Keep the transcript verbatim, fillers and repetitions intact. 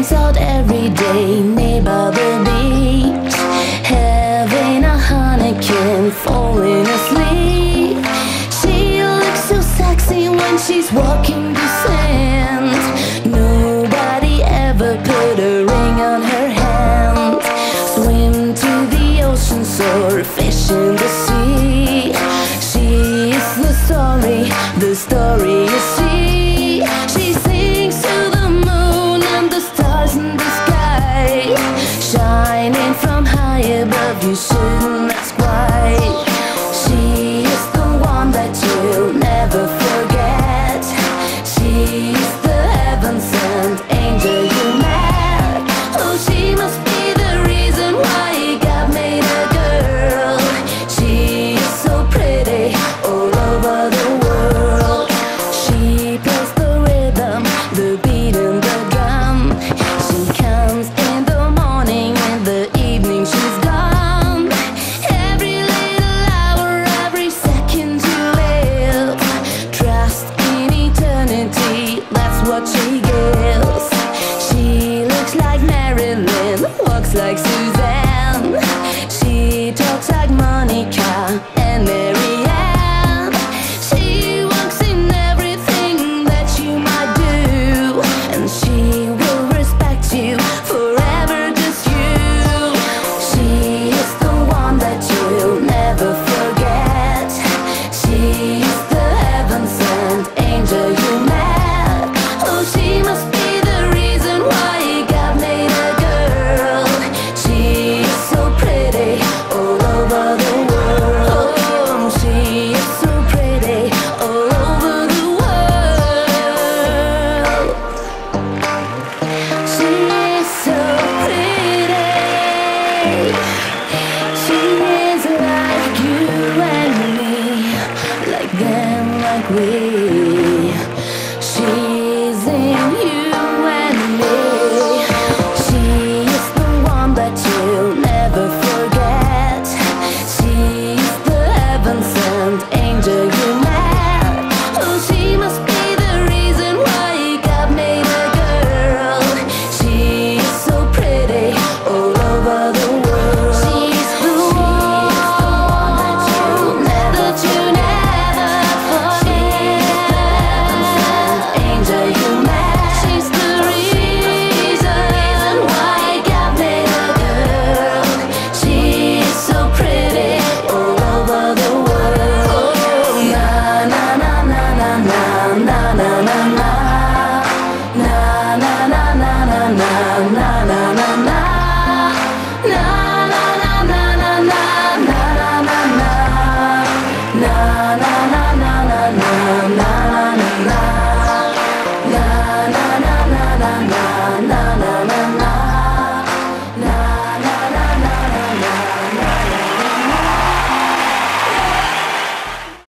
hangs out every day near by the beach, having a honeycomb, falling asleep. She looks so sexy when she's walking the sand. Nobody ever put a ring on her hand. Swim to the ocean, soar, fish in the sea. She is the story, the story you see. She sings to the moon and the stars in the sky, shining from high above, you shouldn't ask why. She is the one that you'll never forget. She is the heaven-sent angel you met. Oh, she must be the reason why God made a girl. She is so pretty all over the world. She plays the rhythm, the beat and the drum. She comes in the morning, in the evening she's gone. Every little hour, every second you live, trust in eternity, that's what she gives. She looks like Marilyn, walks like Suzanne. She talks like Monica and Marianne. She walks in everything that you might do, and she will respect you forever, just you. She is the one that you'll never forget. She is the heaven-sent angel you met. Oh, she must be the reason why God made a girl. She is so pretty all over the world. Oh, she is so pretty all over the world. She is so pretty. She is like you and me, like them, like we.